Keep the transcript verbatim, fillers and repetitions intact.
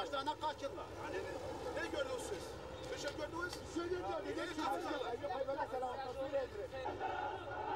kaç tane kaçırlar. Yani ne gördünüz siz? Bir şey gördünüz? Bir şey gördünüz. Ne gördünüz?